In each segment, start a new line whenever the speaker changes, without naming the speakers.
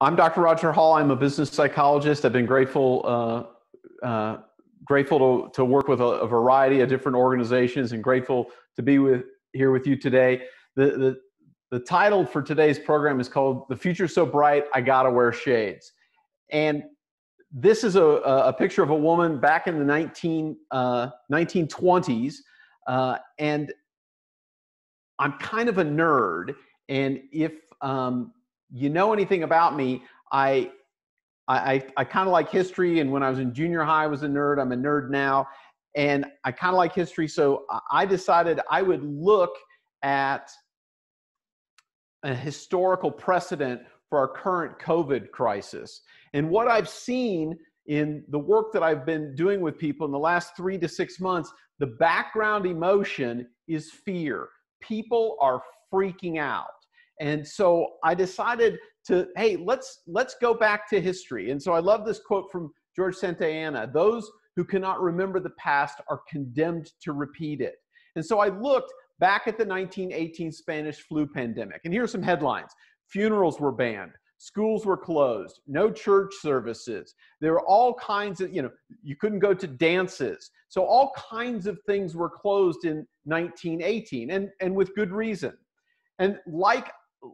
I'm Dr. Roger Hall. I'm a business psychologist. I've been grateful to work with a variety of different organizations, and grateful to be here with you today. The title for today's program is called "The Future's So Bright, I Gotta Wear Shades." And this is a picture of a woman back in the 1920s. And I'm kind of a nerd. And if you know anything about me, I kind of like history, and when I was in junior high, I was a nerd. I'm a nerd now, and I kind of like history, so I decided I would look at a historical precedent for our current COVID crisis. And what I've seen in the work that I've been doing with people in the last 3 to 6 months, the background emotion is fear. People are freaking out. And so I decided to, hey, let's go back to history. And so I love this quote from George Santayana: "Those who cannot remember the past are condemned to repeat it." And so I looked back at the 1918 Spanish flu pandemic. And here are some headlines. Funerals were banned. Schools were closed. No church services. There were all kinds of, you couldn't go to dances. So all kinds of things were closed in 1918, and with good reason. And like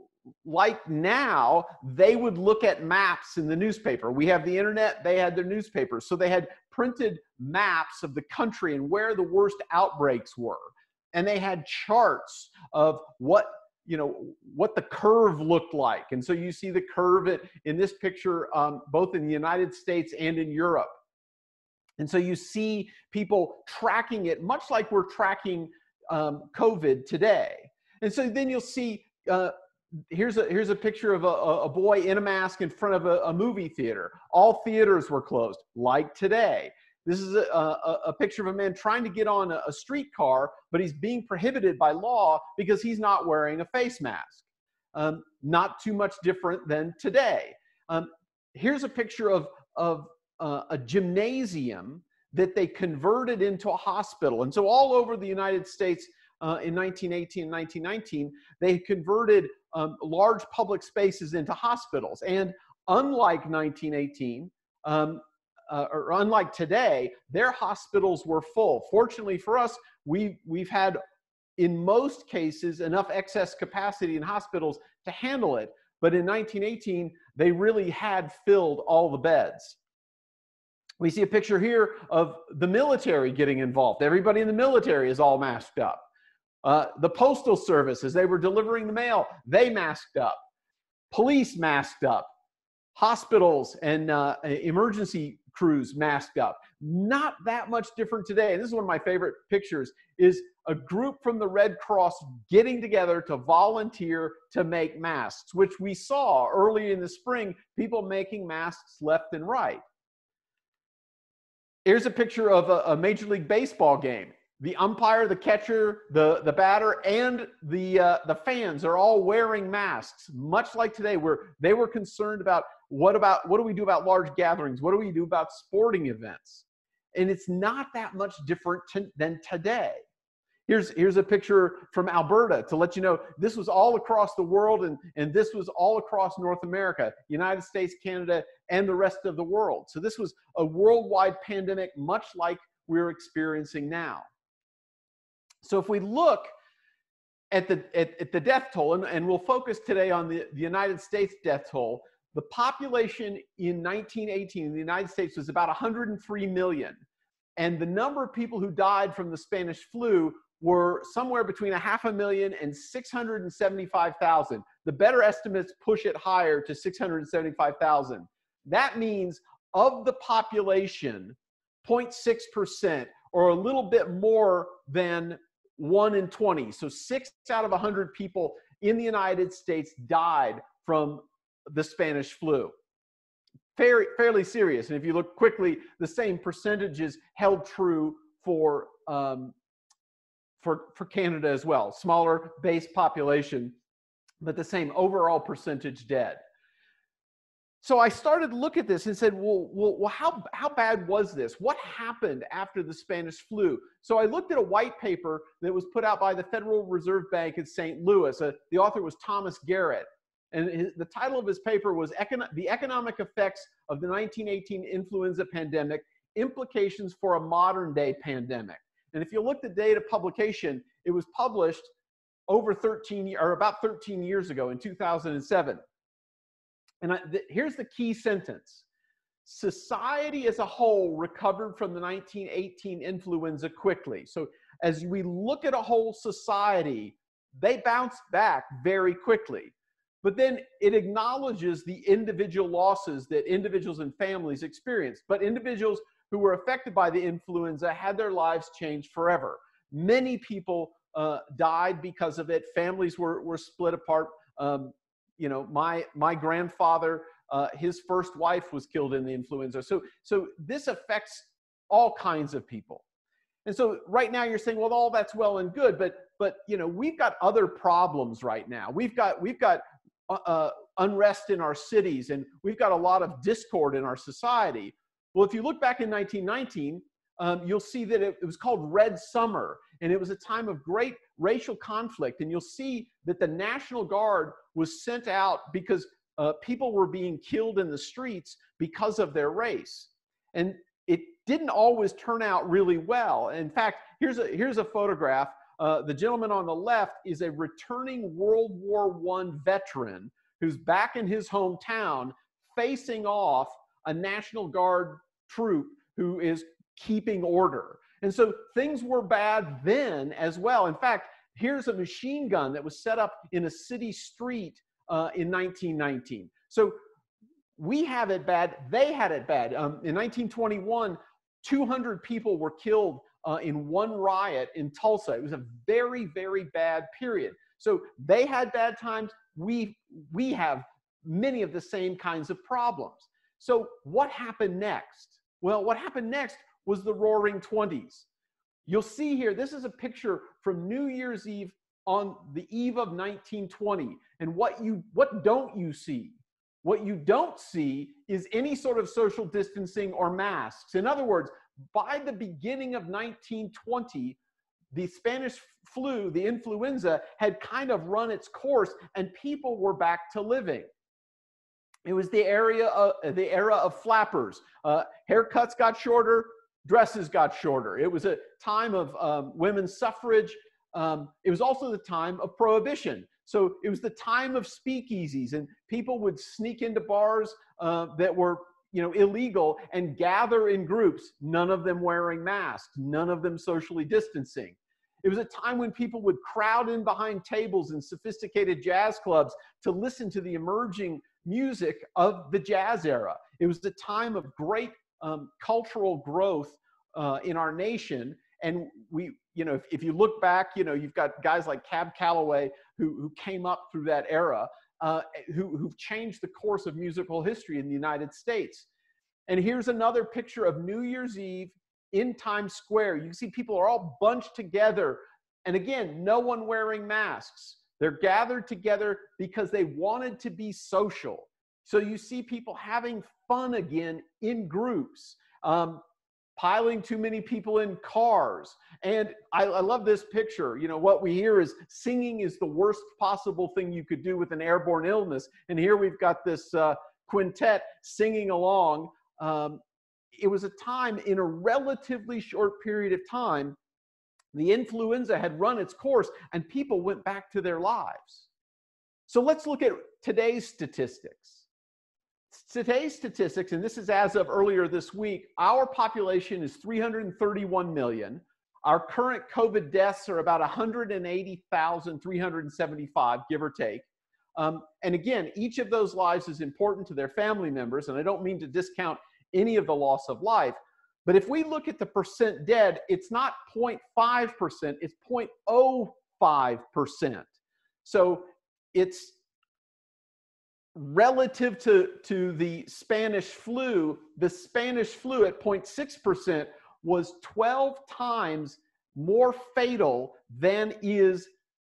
now, they would look at maps in the newspaper. We have the internet, they had their newspapers. So they had printed maps of the country and where the worst outbreaks were. And they had charts of what the curve looked like. And so you see the curve in this picture, both in the United States and in Europe. And so you see people tracking it, much like we're tracking COVID today. And so then you'll see, here's a picture of a boy in a mask in front of a movie theater. All theaters were closed, like today. This is a picture of a man trying to get on a streetcar, but he's being prohibited by law because he's not wearing a face mask. Not too much different than today. Here's a picture of a gymnasium that they converted into a hospital. And so all over the United States, in 1918 and 1919, they converted large public spaces into hospitals. And unlike 1918, or unlike today, their hospitals were full. Fortunately for us, we've had, in most cases, enough excess capacity in hospitals to handle it. But in 1918, they really had filled all the beds. We see a picture here of the military getting involved. Everybody in the military is all masked up. The Postal Service, as they were delivering the mail, they masked up. Police masked up. Hospitals and emergency crews masked up. Not that much different today. And this is one of my favorite pictures, is a group from the Red Cross getting together to volunteer to make masks, which we saw early in the spring, people making masks left and right. Here's a picture of a Major League Baseball game. The umpire, the catcher, the batter, and the fans are all wearing masks, much like today, where they were concerned about what do we do about large gatherings? What do we do about sporting events? And it's not that much different than today. Here's a picture from Alberta to let you know this was all across the world, and this was all across North America, United States, Canada, and the rest of the world. So this was a worldwide pandemic, much like we're experiencing now. So if we look at the death toll, and we'll focus today on the United States death toll, the population in 1918 in the United States was about 103 million. And the number of people who died from the Spanish flu were somewhere between 500,000 and 675,000. The better estimates push it higher to 675,000. That means of the population, 0.6%, or a little bit more than 1 in 20. So 6 out of 100 people in the United States died from the Spanish flu. Fairly serious. And if you look quickly, the same percentages held true for Canada as well. Smaller base population, but the same overall percentage dead. So I started to look at this and said, well, how bad was this? What happened after the Spanish flu? So I looked at a white paper that was put out by the Federal Reserve Bank in St. Louis. The author was Thomas Garrett. And the title of his paper was The Economic Effects of the 1918 Influenza Pandemic, Implications for a Modern Day Pandemic. And if you look at the date of publication, it was published over about 13 years ago in 2007. And here's the key sentence. Society as a whole recovered from the 1918 influenza quickly. So as we look at a whole society, they bounced back very quickly. But then it acknowledges the individual losses that individuals and families experienced. But individuals who were affected by the influenza had their lives changed forever. Many people died because of it. Families were split apart. You know, my grandfather, his first wife was killed in the influenza. So this affects all kinds of people. And so right now you're saying, well, all that's well and good, but you know, we've got other problems right now. We've got unrest in our cities, and we've got a lot of discord in our society. Well, if you look back in 1919, you'll see that it was called Red Summer, and it was a time of great racial conflict. And you'll see that the National Guard was sent out because people were being killed in the streets because of their race. And it didn't always turn out really well. In fact, here's a photograph. The gentleman on the left is a returning World War I veteran who's back in his hometown facing off a National Guard troop who is keeping order. And so things were bad then as well. In fact, here's a machine gun that was set up in a city street in 1919. So we have it bad, they had it bad. In 1921, 200 people were killed in one riot in Tulsa. It was a very, very bad period. So they had bad times. We have many of the same kinds of problems. So what happened next? Well, what happened next was the Roaring '20s. You'll see here, this is a picture from New Year's Eve on the eve of 1920. And what don't you see? What you don't see is any sort of social distancing or masks. In other words, by the beginning of 1920, the Spanish flu, the influenza, had kind of run its course and people were back to living. It was the era of flappers. Haircuts got shorter, dresses got shorter. It was a time of women's suffrage. It was also the time of prohibition. So it was the time of speakeasies, and people would sneak into bars that were, you know, illegal and gather in groups, none of them wearing masks, none of them socially distancing. It was a time when people would crowd in behind tables in sophisticated jazz clubs to listen to the emerging music of the jazz era. It was a time of great cultural growth in our nation. And we, you know, if you look back, you know, you've got guys like Cab Calloway who came up through that era, who've changed the course of musical history in the United States. And here's another picture of New Year's Eve in Times Square. You can see people are all bunched together. And again, no one wearing masks. They're gathered together because they wanted to be social. So you see people having fun again in groups, piling too many people in cars. And I love this picture. You know, what we hear is singing is the worst possible thing you could do with an airborne illness. And here we've got this quintet singing along. It was a time, in a relatively short period of time, the influenza had run its course and people went back to their lives. So let's look at today's statistics. Today's statistics, and this is as of earlier this week, our population is 331 million. Our current COVID deaths are about 180,375, give or take. And again, each of those lives is important to their family members, and I don't mean to discount any of the loss of life. But if we look at the percent dead, it's not 0.5%, it's 0.05%. So it's relative to the Spanish flu at 0.6% was 12 times more fatal than is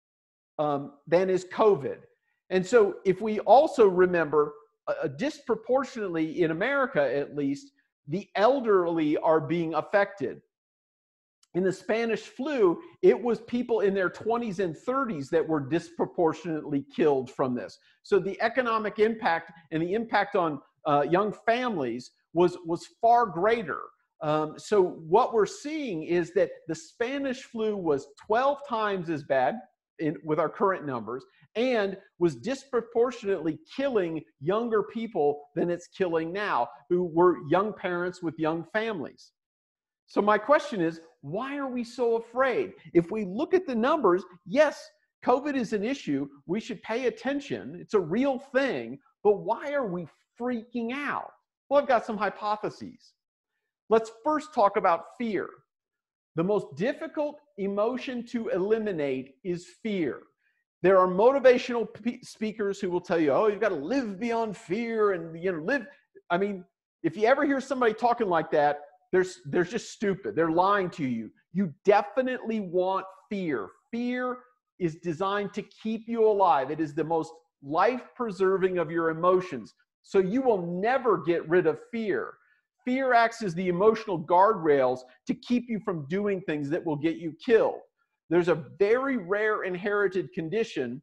COVID. And so if we also remember, disproportionately in America at least, the elderly are being affected. In the Spanish flu, it was people in their 20s and 30s that were disproportionately killed from this. So the economic impact and the impact on young families was far greater. So what we're seeing is that the Spanish flu was 12 times as bad with our current numbers, and was disproportionately killing younger people than it's killing now, who were young parents with young families. So my question is, why are we so afraid? If we look at the numbers, yes, COVID is an issue. We should pay attention. It's a real thing. But why are we freaking out? Well, I've got some hypotheses. Let's first talk about fear. The most difficult emotion to eliminate is fear. There are motivational speakers who will tell you, oh, you've got to live beyond fear and, you know, live. I mean, if you ever hear somebody talking like that, they're just stupid. They're lying to you. You definitely want fear. Fear is designed to keep you alive. It is the most life-preserving of your emotions. So you will never get rid of fear. Fear acts as the emotional guardrails to keep you from doing things that will get you killed. There's a very rare inherited condition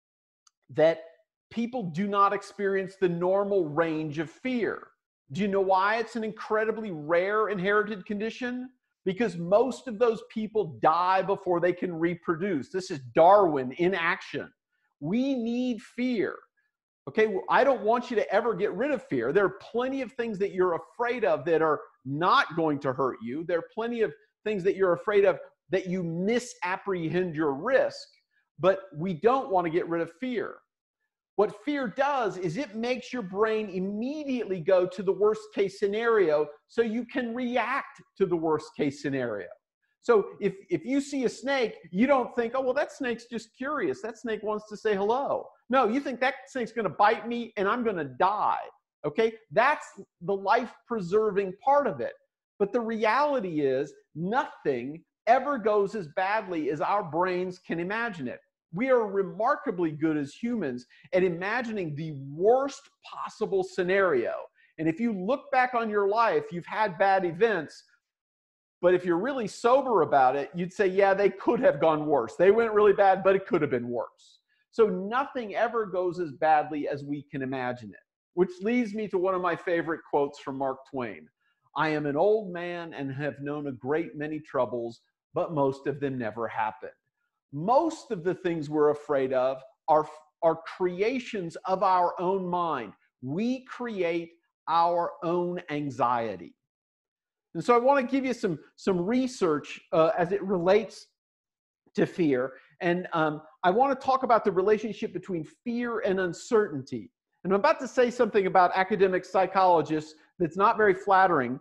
that people do not experience the normal range of fear. Do you know why it's an incredibly rare inherited condition? Because most of those people die before they can reproduce. This is Darwin in action. We need fear. Okay, well, I don't want you to ever get rid of fear. There are plenty of things that you're afraid of that are not going to hurt you. There are plenty of things that you're afraid of that you misapprehend your risk, but we don't want to get rid of fear. What fear does is it makes your brain immediately go to the worst case scenario so you can react to the worst case scenario. So if you see a snake, you don't think, oh, well, that snake's just curious. That snake wants to say hello. No, you think that snake's going to bite me and I'm going to die. Okay, that's the life-preserving part of it. But the reality is nothing ever goes as badly as our brains can imagine it. We are remarkably good as humans at imagining the worst possible scenario. And if you look back on your life, you've had bad events, but if you're really sober about it, you'd say, yeah, they could have gone worse. They went really bad, but it could have been worse. So nothing ever goes as badly as we can imagine it, which leads me to one of my favorite quotes from Mark Twain. I am an old man and have known a great many troubles, but most of them never happened. Most of the things we're afraid of are creations of our own mind. We create our own anxiety. And so I want to give you some research as it relates to fear. And I want to talk about the relationship between fear and uncertainty. And I'm about to say something about academic psychologists that's not very flattering,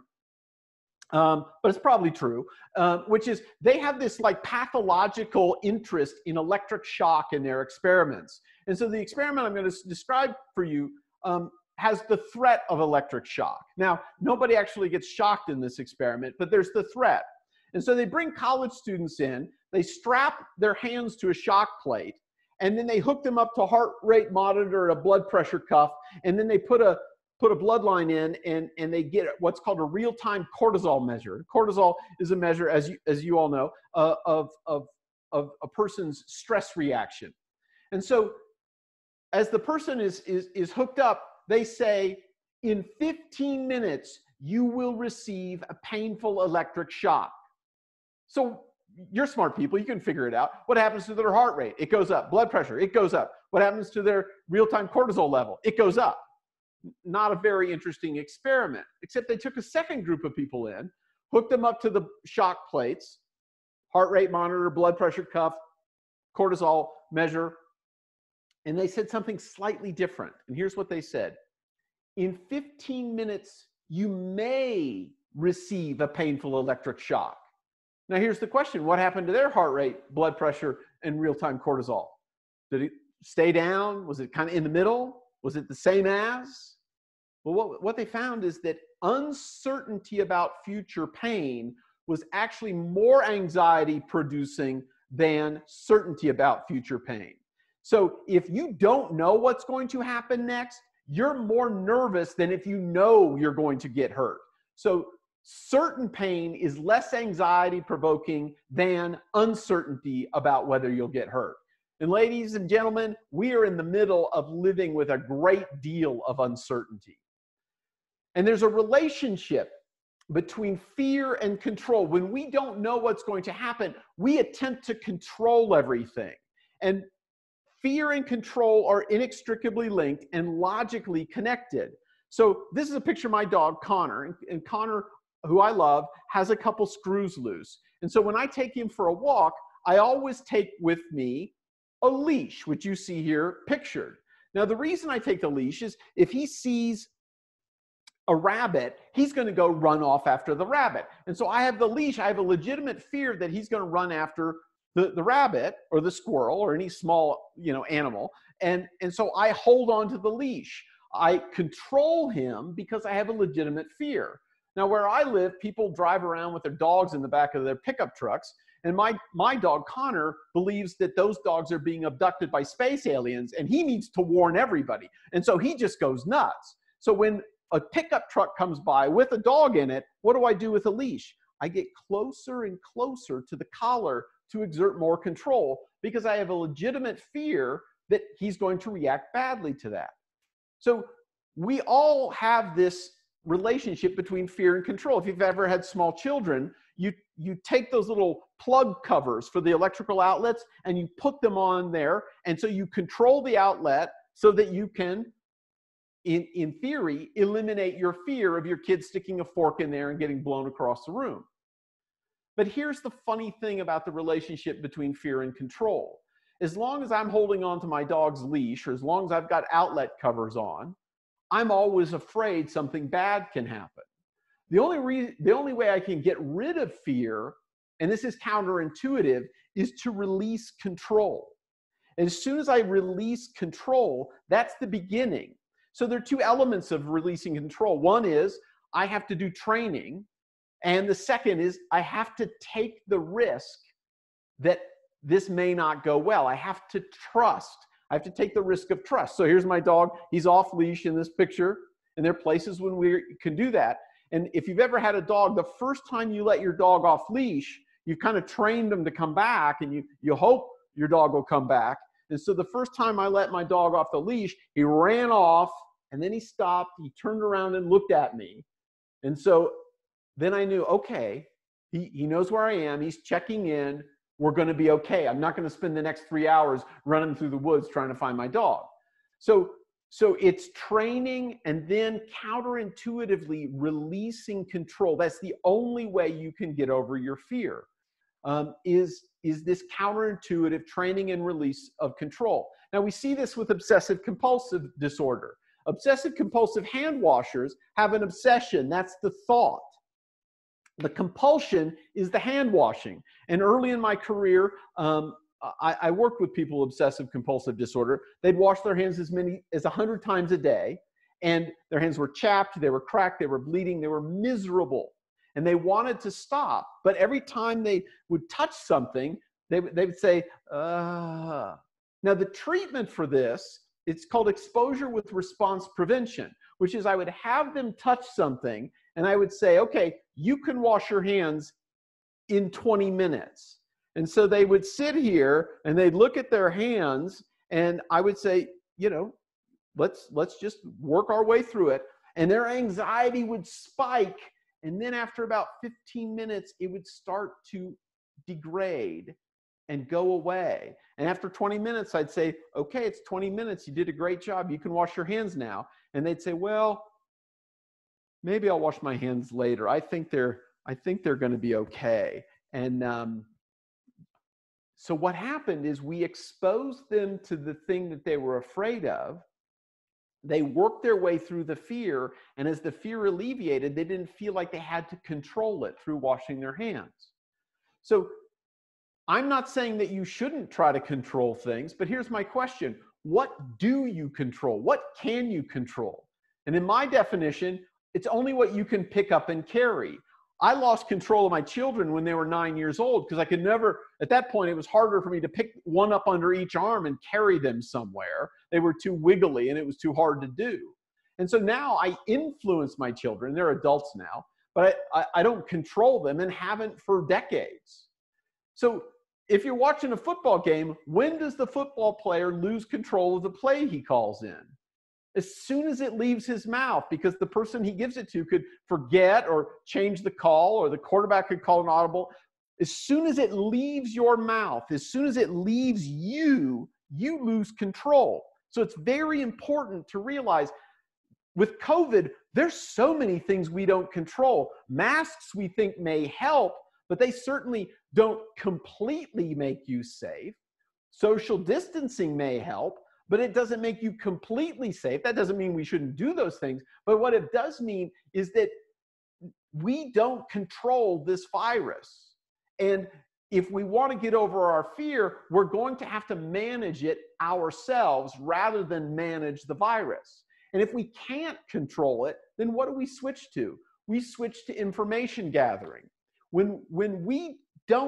but it's probably true, which is they have this like pathological interest in electric shock in their experiments. And so the experiment I'm going to describe for you has the threat of electric shock. Now, nobody actually gets shocked in this experiment, but there's the threat. And so they bring college students in, they strap their hands to a shock plate, and then they hook them up to a heart rate monitor, a blood pressure cuff, and then they put a blood line in and they get what's called a real-time cortisol measure. Cortisol is a measure, as you all know, of a person's stress reaction. And so as the person is hooked up, they say, in 15 minutes, you will receive a painful electric shock. So you're smart people, you can figure it out. What happens to their heart rate? It goes up. Blood pressure, it goes up. What happens to their real-time cortisol level? It goes up. Not a very interesting experiment, except they took a second group of people in, hooked them up to the shock plates, heart rate monitor, blood pressure cuff, cortisol measure, and they said something slightly different. And here's what they said. In 15 minutes, you may receive a painful electric shock. Now, here's the question. What happened to their heart rate, blood pressure, and real-time cortisol? Did it stay down? Was it kind of in the middle? Was it the same as? Well, what they found is that uncertainty about future pain was actually more anxiety producing than certainty about future pain. So if you don't know what's going to happen next, you're more nervous than if you know you're going to get hurt. So certain pain is less anxiety provoking than uncertainty about whether you'll get hurt. And ladies and gentlemen, we are in the middle of living with a great deal of uncertainty. And there's a relationship between fear and control. When we don't know what's going to happen, we attempt to control everything. And fear and control are inextricably linked and logically connected. So this is a picture of my dog, Connor. And Connor, who I love, has a couple screws loose. And so when I take him for a walk, I always take with me a leash, which you see here pictured. Now, the reason I take the leash is if he sees a rabbit, he's going to go run off after the rabbit. And so I have the leash. I have a legitimate fear that he's going to run after the rabbit or the squirrel or any small, animal. And so I hold on to the leash. I control him because I have a legitimate fear. Now, where I live, people drive around with their dogs in the back of their pickup trucks. And my dog, Connor, believes that those dogs are being abducted by space aliens, and he needs to warn everybody. And so he just goes nuts. So when a pickup truck comes by with a dog in it, what do I do with a leash? I get closer and closer to the collar to exert more control because I have a legitimate fear that he's going to react badly to that. So we all have this relationship between fear and control. If you've ever had small children, you take those little plug covers for the electrical outlets and you put them on there. And so you control the outlet so that you can, in theory, eliminate your fear of your kid sticking a fork in there and getting blown across the room. But here's the funny thing about the relationship between fear and control. As long as I'm holding on to my dog's leash, or as long as I've got outlet covers on, I'm always afraid something bad can happen. The only way I can get rid of fear, and this is counterintuitive, is to release control. And as soon as I release control, that's the beginning. So there are two elements of releasing control. One is I have to do training. And the second is I have to take the risk that this may not go well. I have to trust. I have to take the risk of trust. So here's my dog. He's off leash in this picture. And there are places when we can do that. And if you've ever had a dog, the first time you let your dog off leash, you've kind of trained them to come back, and you hope your dog will come back. And so the first time I let my dog off the leash, he ran off, and then he stopped. He turned around and looked at me. And so then I knew, okay, he knows where I am. He's checking in. We're going to be okay. I'm not going to spend the next 3 hours running through the woods trying to find my dog. So it's training and then counterintuitively releasing control. That's the only way you can get over your fear, is this counterintuitive training and release of control. Now, we see this with obsessive compulsive disorder. Obsessive compulsive hand washers have an obsession. That's the thought. The compulsion is the hand washing. And early in my career, I worked with people with obsessive compulsive disorder. They'd wash their hands as many as 100 times a day, and their hands were chapped, they were cracked, they were bleeding, they were miserable, and they wanted to stop. But every time they would touch something, they would say, Now, the treatment for this, it's called exposure with response prevention, which is I would have them touch something, and I would say, okay, you can wash your hands in 20 minutes. And so they would sit here and they'd look at their hands, and I would say, let's just work our way through it. And their anxiety would spike. And then after about 15 minutes, it would start to degrade and go away. And after 20 minutes, I'd say, okay, it's 20 minutes. You did a great job. You can wash your hands now. And they'd say, well, maybe I'll wash my hands later. I think they're going to be okay. And so what happened is we exposed them to the thing that they were afraid of. They worked their way through the fear, and as the fear alleviated, they didn't feel like they had to control it through washing their hands. So I'm not saying that you shouldn't try to control things, but here's my question. What do you control? What can you control? And in my definition, it's only what you can pick up and carry. I lost control of my children when they were 9 years old because I could never, at that point, it was harder for me to pick one up under each arm and carry them somewhere. They were too wiggly and it was too hard to do. And so now I influence my children. They're adults now, but I don't control them and haven't for decades. So if you're watching a football game, when does the football player lose control of the play he calls in? As soon as it leaves his mouth, because the person he gives it to could forget or change the call, or the quarterback could call an audible. As soon as it leaves your mouth, as soon as it leaves you, you lose control. So it's very important to realize with COVID, there's so many things we don't control. Masks we think may help, but they certainly don't completely make you safe. Social distancing may help, but it doesn't make you completely safe. That doesn't mean we shouldn't do those things. But what it does mean is that we don't control this virus. And if we want to get over our fear, we're going to have to manage it ourselves rather than manage the virus. And if we can't control it, then what do we switch to? We switch to information gathering. When we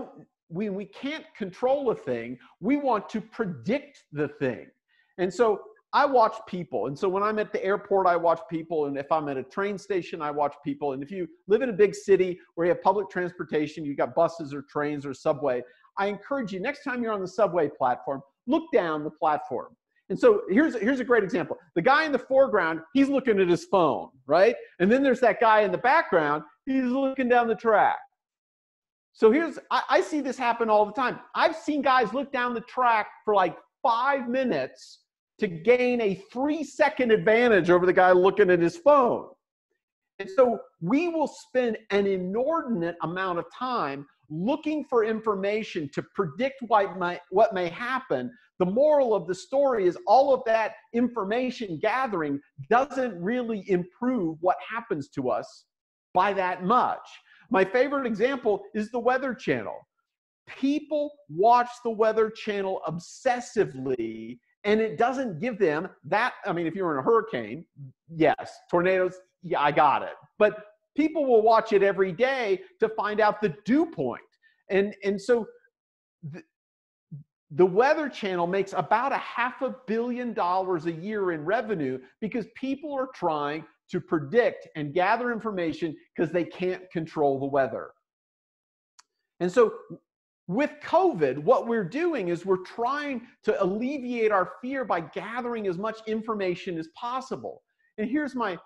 can't control a thing, we want to predict the thing. And so I watch people. And so when I'm at the airport, I watch people. And if I'm at a train station, I watch people. And if you live in a big city where you have public transportation, you've got buses or trains or subway, I encourage you, next time you're on the subway platform, look down the platform. And so here's a great example. The guy in the foreground, he's looking at his phone, right? And then there's that guy in the background, he's looking down the track. So I see this happen all the time. I've seen guys look down the track for like 5 minutes to gain a 3-second advantage over the guy looking at his phone. And so we will spend an inordinate amount of time looking for information to predict what may happen. The moral of the story is all of that information gathering doesn't really improve what happens to us by that much. My favorite example is the Weather Channel. People watch the Weather Channel obsessively, and it doesn't give them that. I mean, if you're in a hurricane, yes. Tornadoes, yeah, I got it. But people will watch it every day to find out the dew point. And so the Weather Channel makes about $500 million a year in revenue because people are trying to predict and gather information because they can't control the weather. And so with COVID, what we're doing is we're trying to alleviate our fear by gathering as much information as possible. And here's my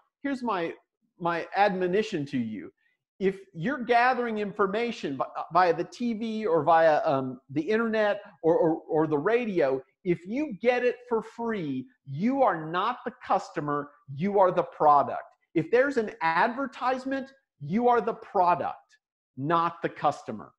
admonition to you. If you're gathering information via the TV or via the internet or the radio, if you get it for free, you are not the customer, you are the product. If there's an advertisement, you are the product, not the customer.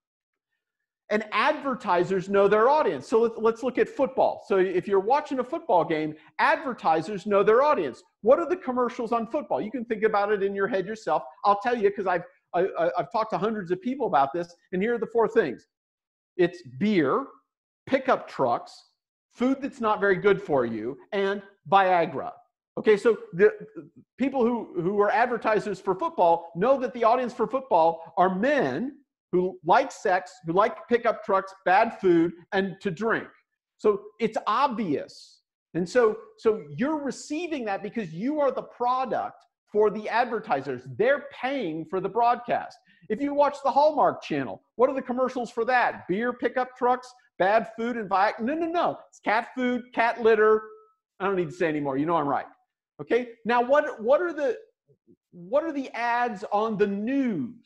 And advertisers know their audience. So let's look at football. So if you're watching a football game, advertisers know their audience. What are the commercials on football? You can think about it in your head yourself. I'll tell you because I've talked to hundreds of people about this, and here are the 4 things. It's beer, pickup trucks, food that's not very good for you, and Viagra. Okay, so the people who are advertisers for football know that the audience for football are men who like sex, who like pickup trucks, bad food, and to drink. So it's obvious. And so you're receiving that because you are the product for the advertisers. They're paying for the broadcast. If you watch the Hallmark Channel, what are the commercials for that? Beer, pickup trucks, bad food, and Viagra? No. It's cat food, cat litter. I don't need to say anymore. You know I'm right. Okay. Now, what are the ads on the news?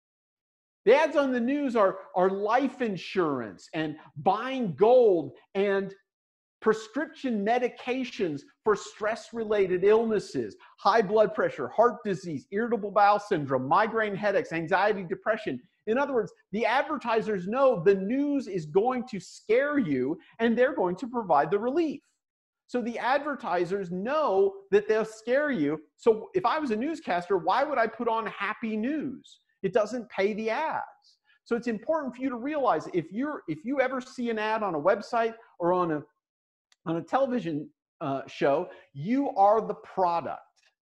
The ads on the news are life insurance and buying gold and prescription medications for stress-related illnesses, high blood pressure, heart disease, irritable bowel syndrome, migraine headaches, anxiety, depression. In other words, the advertisers know the news is going to scare you and they're going to provide the relief. So the advertisers know that they'll scare you. So if I was a newscaster, why would I put on happy news? It doesn't pay the ads. So it's important for you to realize if you ever see an ad on a website or on a television show, you are the product.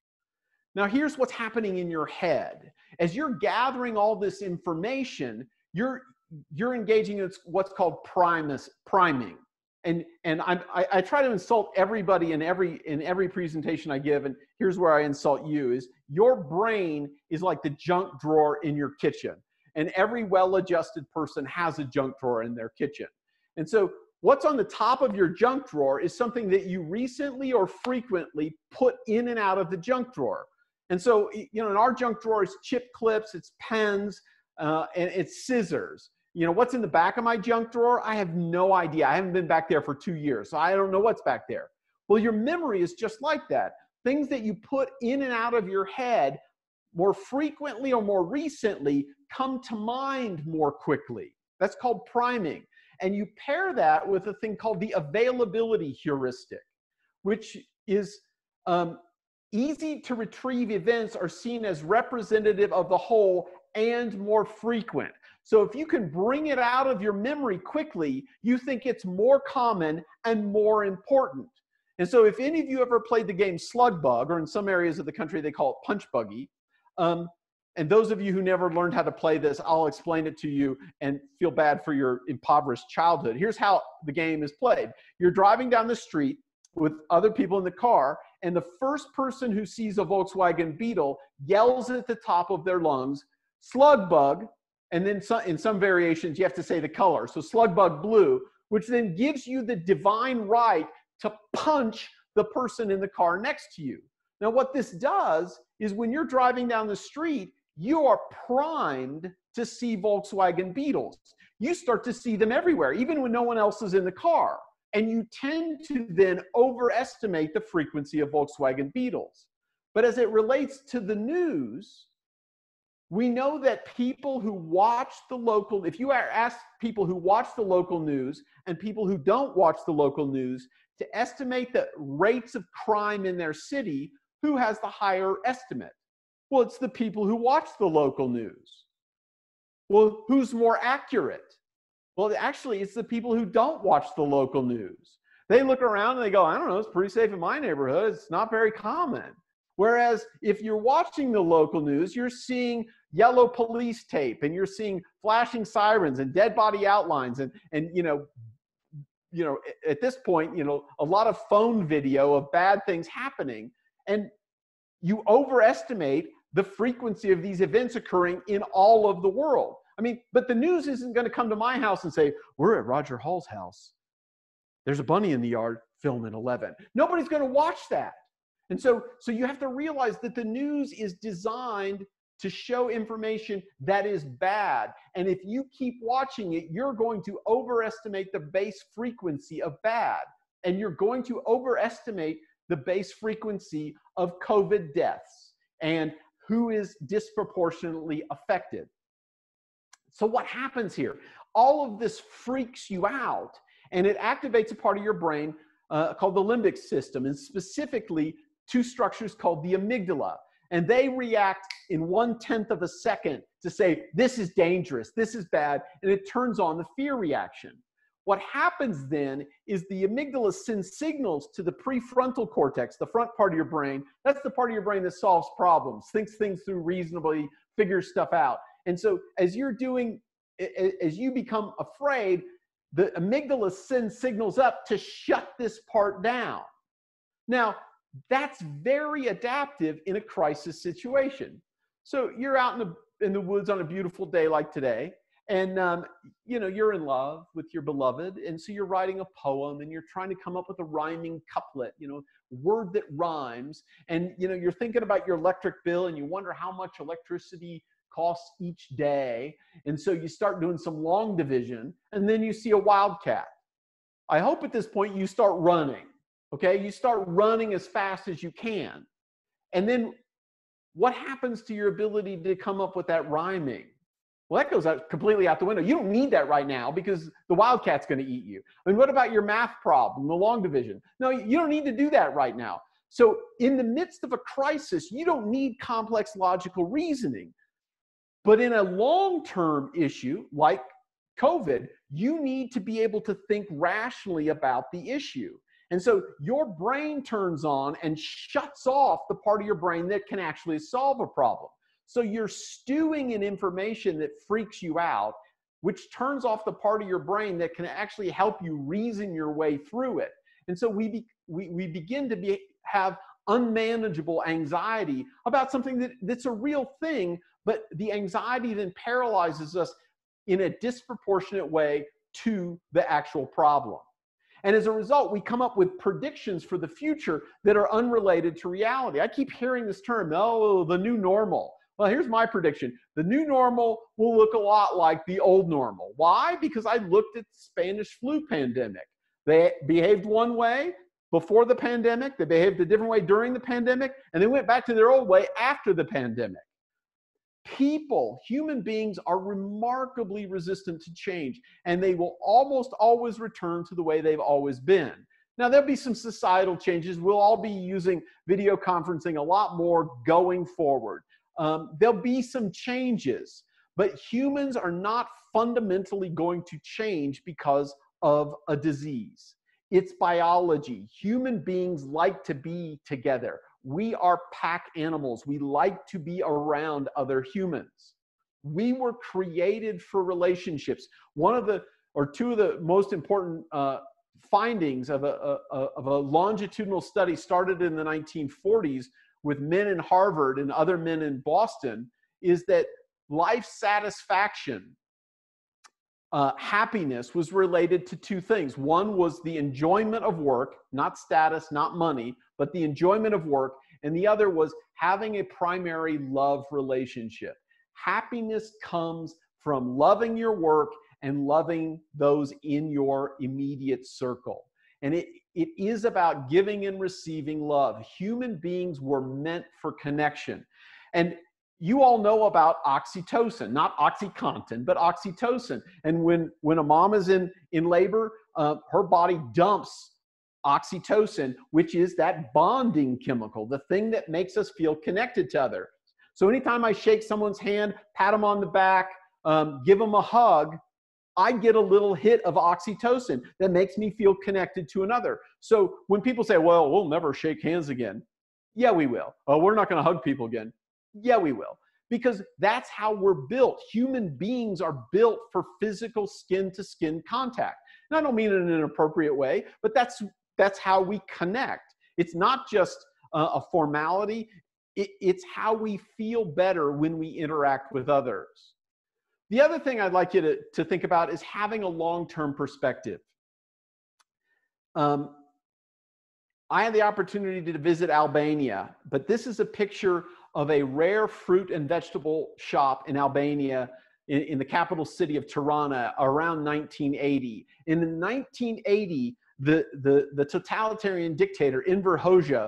Now here's what's happening in your head. As you're gathering all this information, you're engaging in what's called priming. I try to insult everybody in every presentation I give, and here's where I insult you: is your brain is like the junk drawer in your kitchen, and every well-adjusted person has a junk drawer in their kitchen. And so what's on the top of your junk drawer is something that you recently or frequently put in and out of the junk drawer. And so, you know, in our junk drawer is chip clips, it's pens, and it's scissors. You know, what's in the back of my junk drawer? I have no idea. I haven't been back there for 2 years, so I don't know what's back there. Well, your memory is just like that. Things that you put in and out of your head more frequently or more recently come to mind more quickly. That's called priming. And you pair that with a thing called the availability heuristic, which is easy to retrieve events are seen as representative of the whole and more frequent. So if you can bring it out of your memory quickly, you think it's more common and more important. And so if any of you ever played the game Slug Bug, or in some areas of the country they call it Punch Buggy, and those of you who never learned how to play this, I'll explain it to you and feel bad for your impoverished childhood. Here's how the game is played. You're driving down the street with other people in the car, and the first person who sees a Volkswagen Beetle yells at the top of their lungs, "Slug Bug," and then in some variations, you have to say the color. So Slug Bug Blue, which then gives you the divine right to punch the person in the car next to you. Now, what this does is when you're driving down the street, you are primed to see Volkswagen Beetles. You start to see them everywhere, even when no one else is in the car. And you tend to then overestimate the frequency of Volkswagen Beetles. But as it relates to the news, we know that people who watch the local, if you ask people who watch the local news and people who don't watch the local news to estimate the rates of crime in their city, who has the higher estimate? Well, it's the people who watch the local news. Well, who's more accurate? Well, actually, it's the people who don't watch the local news. They look around and they go, I don't know, it's pretty safe in my neighborhood. It's not very common. Whereas if you're watching the local news, you're seeing yellow police tape, and you're seeing flashing sirens and dead body outlines, and you know, at this point, you know, a lot of phone video of bad things happening, and you overestimate the frequency of these events occurring in all of the world. I mean, but the news isn't going to come to my house and say, we're at Roger Hall's house. There's a bunny in the yard, film at 11. Nobody's going to watch that. And so you have to realize that the news is designed to show information that is bad. And if you keep watching it, you're going to overestimate the base frequency of bad. And you're going to overestimate the base frequency of COVID deaths and who is disproportionately affected. So what happens here? All of this freaks you out, and it activates a part of your brain called the limbic system, and specifically two structures called the amygdala. And they react in 1/10 of a second to say, this is dangerous, this is bad, and it turns on the fear reaction. What happens then is the amygdala sends signals to the prefrontal cortex, the front part of your brain. That's the part of your brain that solves problems, thinks things through reasonably, figures stuff out. And so as you become afraid, the amygdala sends signals up to shut this part down. Now, that's very adaptive in a crisis situation. So you're out in the woods on a beautiful day like today, and you know, you're in love with your beloved, and so you're writing a poem and you're trying to come up with a rhyming couplet, you know, word that rhymes, and you know, you're thinking about your electric bill and you wonder how much electricity costs each day, and so you start doing some long division, and then you see a wildcat. I hope at this point you start running. Okay, you start running as fast as you can. And then what happens to your ability to come up with that rhyming? Well, that goes completely out the window. You don't need that right now because the wildcat's going to eat you. I mean, what about your math problem, the long division? No, you don't need to do that right now. So in the midst of a crisis, you don't need complex logical reasoning. But in a long-term issue like COVID, you need to be able to think rationally about the issue. And so your brain turns on and shuts off the part of your brain that can actually solve a problem. So you're stewing in information that freaks you out, which turns off the part of your brain that can actually help you reason your way through it. And so we begin to have unmanageable anxiety about something that's a real thing, but the anxiety then paralyzes us in a disproportionate way to the actual problem. And as a result, we come up with predictions for the future that are unrelated to reality. I keep hearing this term, oh, the new normal. Well, here's my prediction. The new normal will look a lot like the old normal. Why? Because I looked at the Spanish flu pandemic. They behaved one way before the pandemic. They behaved a different way during the pandemic. And they went back to their old way after the pandemic. People, human beings, are remarkably resistant to change, and they will almost always return to the way they've always been. Now, there'll be some societal changes. We'll all be using video conferencing a lot more going forward. There'll be some changes, but humans are not fundamentally going to change because of a disease. It's biology. Human beings like to be together. We are pack animals. We like to be around other humans. We were created for relationships. One of the, or two of the most important findings of a longitudinal study started in the 1940s with men in Harvard and other men in Boston is that life satisfaction, happiness was related to two things. One was the enjoyment of work, not status, not money, but the enjoyment of work. And the other was having a primary love relationship. Happiness comes from loving your work and loving those in your immediate circle. And it is about giving and receiving love. Human beings were meant for connection. And you all know about oxytocin, not OxyContin, but oxytocin. And when a mom is in labor, her body dumps oxytocin, which is that bonding chemical, the thing that makes us feel connected to others. So anytime I shake someone's hand, pat them on the back, give them a hug, I get a little hit of oxytocin that makes me feel connected to another. So when people say, well, we'll never shake hands again. Yeah, we will. Oh, we're not going to hug people again. Yeah, we will. Because that's how we're built. Human beings are built for physical skin-to-skin contact. And I don't mean it in an appropriate way, but that's how we connect. It's not just a formality. It's how we feel better when we interact with others. The other thing I'd like you to think about is having a long-term perspective. I had the opportunity to visit Albania, but this is a picture of a rare fruit and vegetable shop in Albania, in the capital city of Tirana, around 1980. In 1980, the totalitarian dictator, Enver Hoxha,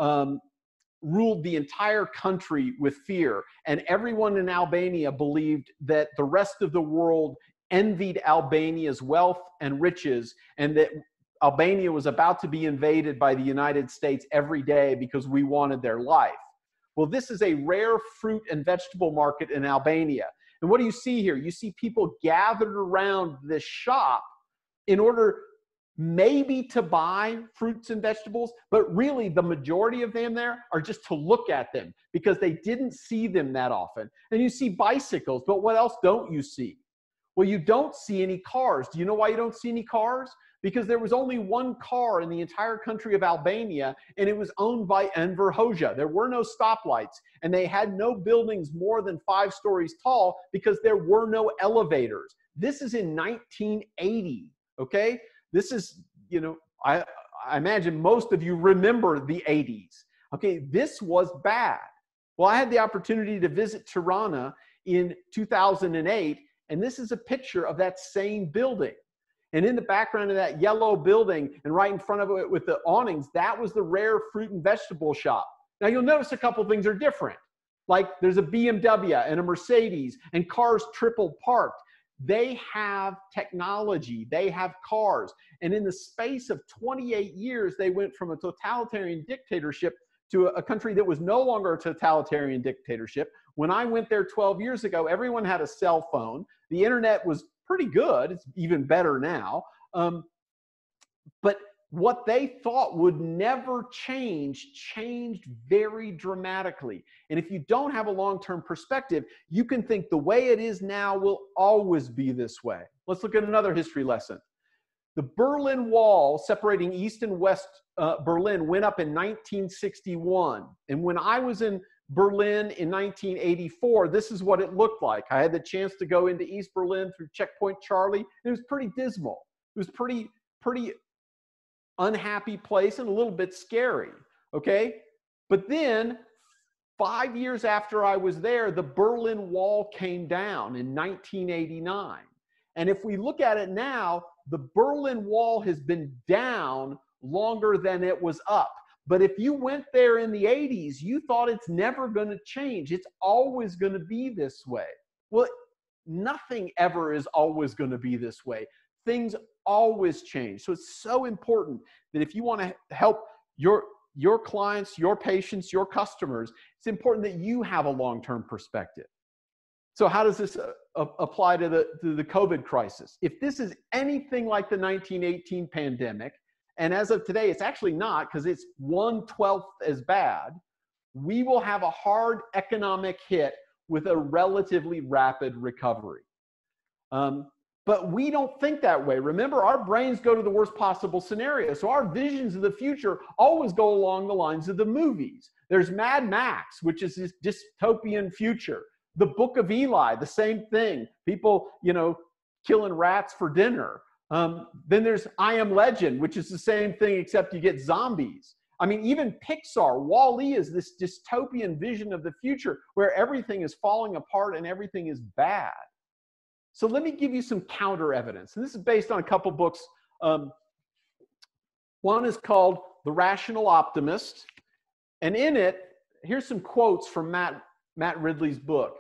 ruled the entire country with fear. And everyone in Albania believed that the rest of the world envied Albania's wealth and riches, and that Albania was about to be invaded by the United States every day because we wanted their life. Well, this is a rare fruit and vegetable market in Albania. And what do you see here? You see people gathered around this shop in order maybe to buy fruits and vegetables, but really the majority of them there are just to look at them because they didn't see them that often. And you see bicycles, but what else don't you see? Well, you don't see any cars. Do you know why you don't see any cars? Because there was only one car in the entire country of Albania, and it was owned by Enver Hoxha. There were no stoplights, and they had no buildings more than 5 stories tall because there were no elevators. This is in 1980, okay? This is, you know, I imagine most of you remember the 80s. Okay, this was bad. Well, I had the opportunity to visit Tirana in 2008, and this is a picture of that same building. And in the background of that yellow building and right in front of it with the awnings, that was the rare fruit and vegetable shop. Now you'll notice a couple things are different. Like there's a BMW and a Mercedes and cars triple parked. They have technology, they have cars. And in the space of 28 years, they went from a totalitarian dictatorship to a country that was no longer a totalitarian dictatorship. When I went there 12 years ago, everyone had a cell phone. The internet was pretty good. It's even better now. But what they thought would never change changed very dramatically. And if you don't have a long-term perspective, you can think the way it is now will always be this way. Let's look at another history lesson. The Berlin Wall separating East and West Berlin went up in 1961. And when I was in Berlin in 1984, this is what it looked like. I had the chance to go into East Berlin through Checkpoint Charlie. It was pretty dismal. It was pretty unhappy place and a little bit scary, okay? But then 5 years after I was there, the Berlin Wall came down in 1989. And if we look at it now, the Berlin Wall has been down longer than it was up. But if you went there in the 80s, you thought it's never going to change. It's always going to be this way. Well, nothing ever is always going to be this way. Things always change. So it's so important that if you want to help your clients, your patients, your customers, it's important that you have a long-term perspective. So how does this apply to the COVID crisis? If this is anything like the 1918 pandemic, and as of today, it's actually not because it's 1/12 as bad, we will have a hard economic hit with a relatively rapid recovery. But we don't think that way. Remember, our brains go to the worst possible scenario. So our visions of the future always go along the lines of the movies. There's Mad Max, which is this dystopian future. The Book of Eli, the same thing. People, killing rats for dinner. Then there's I Am Legend, which is the same thing, except you get zombies. I mean, even Pixar, Wall-E is this dystopian vision of the future where everything is falling apart and everything is bad. So let me give you some counter evidence. And this is based on a couple books. One is called The Rational Optimist. And in it, here's some quotes from Matt Ridley's book.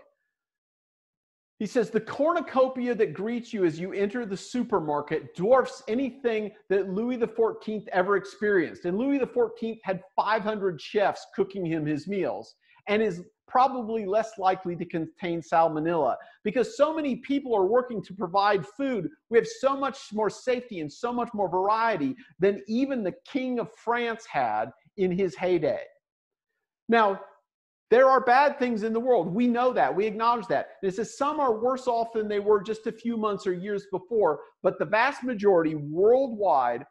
He says, the cornucopia that greets you as you enter the supermarket dwarfs anything that Louis XIV ever experienced. And Louis XIV had 500 chefs cooking him his meals and is probably less likely to contain salmonella because so many people are working to provide food. We have so much more safety and so much more variety than even the King of France had in his heyday. Now, there are bad things in the world. We know that. We acknowledge that. And it says some are worse off than they were just a few months or years before, but the vast majority worldwide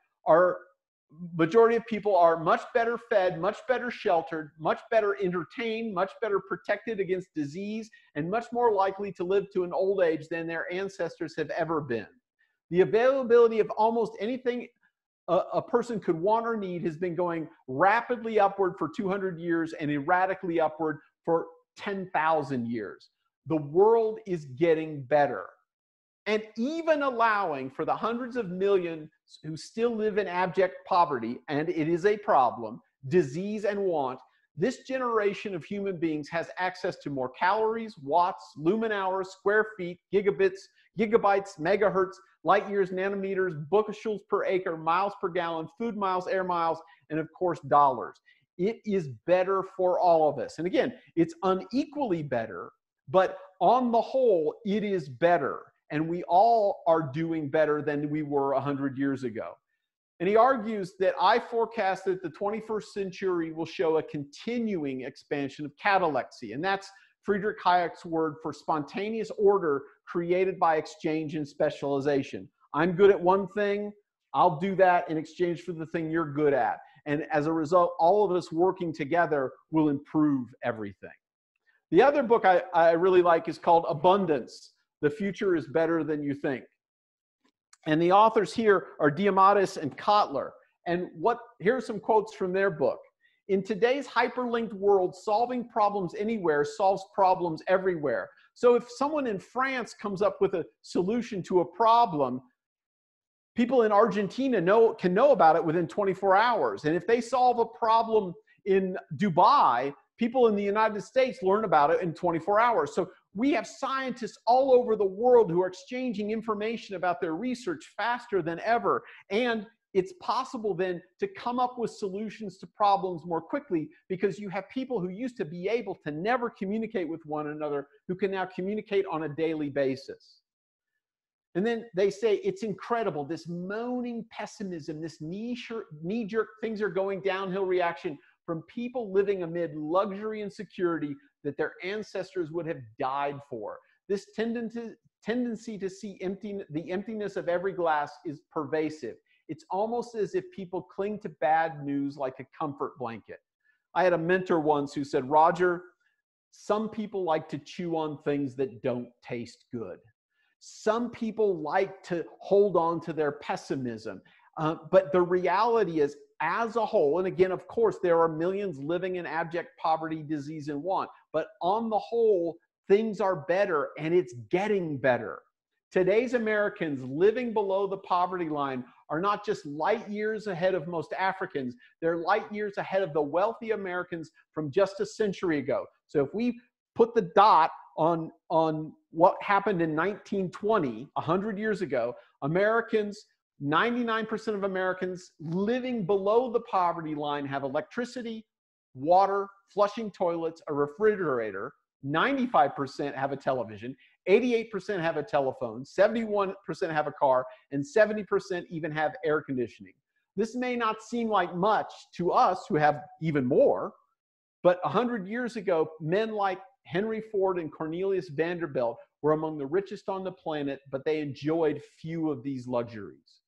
majority of people are much better fed, much better sheltered, much better entertained, much better protected against disease, and much more likely to live to an old age than their ancestors have ever been. The availability of almost anything a person could want or need has been going rapidly upward for 200 years and erratically upward for 10,000 years. The world is getting better. And even allowing for the hundreds of millions who still live in abject poverty, and it is a problem, disease and want, this generation of human beings has access to more calories, watts, lumen hours, square feet, gigabits, gigabytes, megahertz, light years, nanometers, bushels per acre, miles per gallon, food miles, air miles, and of course, dollars. It is better for all of us. And again, it's unequally better, but on the whole, it is better. And we all are doing better than we were 100 years ago. And he argues that I forecast that the 21st century will show a continuing expansion of catalepsy. And that's Friedrich Hayek's word for spontaneous order created by exchange and specialization. I'm good at one thing, I'll do that in exchange for the thing you're good at. And as a result, all of us working together will improve everything. The other book I really like is called Abundance. The Future is Better Than You Think. And the authors here are Diamandis and Kotler. And here are some quotes from their book. In today's hyperlinked world, solving problems anywhere solves problems everywhere. So if someone in France comes up with a solution to a problem, people in Argentina can know about it within 24 hours. And if they solve a problem in Dubai, people in the United States learn about it in 24 hours. So we have scientists all over the world who are exchanging information about their research faster than ever. And it's possible then to come up with solutions to problems more quickly because you have people who used to be able to never communicate with one another who can now communicate on a daily basis. And then they say it's incredible, this moaning pessimism, this knee-jerk things are going downhill reaction from people living amid luxury and security that their ancestors would have died for. This tendency to see the emptiness of every glass is pervasive. It's almost as if people cling to bad news like a comfort blanket. I had a mentor once who said, Roger, some people like to chew on things that don't taste good. Some people like to hold on to their pessimism. But the reality is, as a whole, and again, of course, there are millions living in abject poverty, disease, and want, but on the whole, things are better, and it's getting better. Today's Americans living below the poverty line are not just light years ahead of most Africans, they're light years ahead of the wealthy Americans from just a century ago. So if we put the dot on what happened in 1920, 100 years ago, Americans, 99% of Americans living below the poverty line have electricity, water, flushing toilets, a refrigerator. 95% have a television, 88% have a telephone, 71% have a car, and 70% even have air conditioning. This may not seem like much to us who have even more, but 100 years ago, men like Henry Ford and Cornelius Vanderbilt were among the richest on the planet, but they enjoyed few of these luxuries.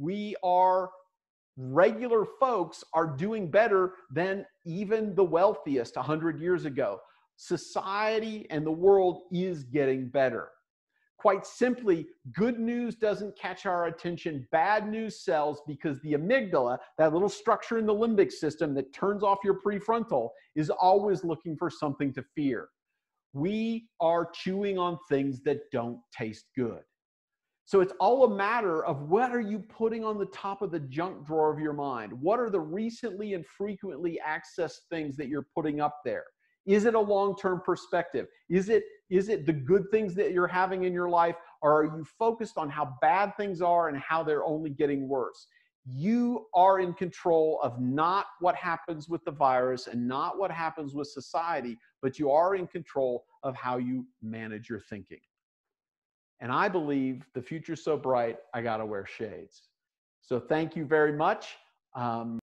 Regular folks are doing better than even the wealthiest 100 years ago. Society and the world is getting better. Quite simply, good news doesn't catch our attention. Bad news sells because the amygdala, that little structure in the limbic system that turns off your prefrontal, is always looking for something to fear. We are chewing on things that don't taste good. So it's all a matter of what are you putting on the top of the junk drawer of your mind? What are the recently and frequently accessed things that you're putting up there? Is it a long-term perspective? Is it the good things that you're having in your life, or are you focused on how bad things are and how they're only getting worse? You are in control of not what happens with the virus and not what happens with society, but you are in control of how you manage your thinking. And I believe the future's so bright, I gotta wear shades. So thank you very much.